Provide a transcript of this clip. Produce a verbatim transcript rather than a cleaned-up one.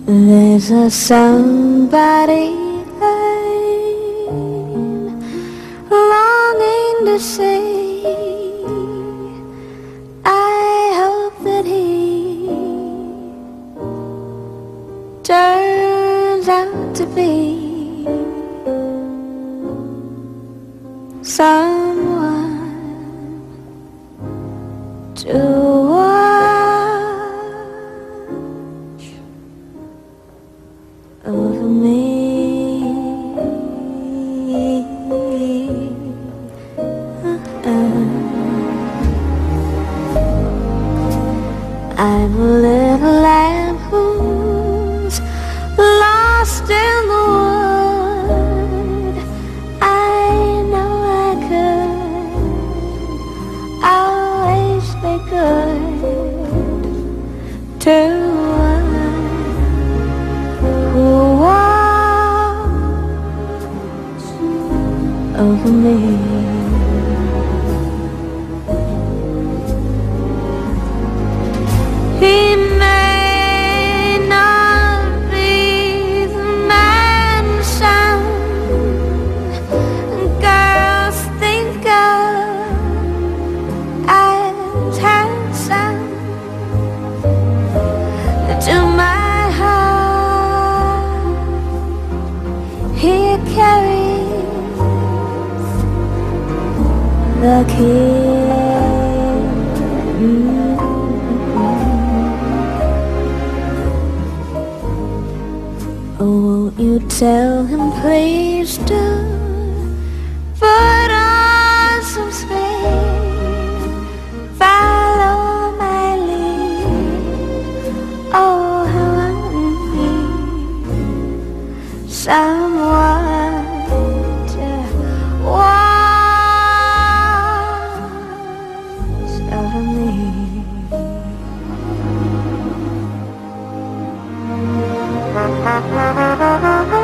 There's a somebody I'm longing to see. I hope that he turns out to be someone to watch over me. I'm a little lamb who's lost in the wood. I know I could always be good to one who walks over me. He may not be the man some girls think of as handsome. To my heart he carries the key. Oh, won't you tell him please do put on some speed, follow my lead. Oh, how I need someone to watch over me. Thank you.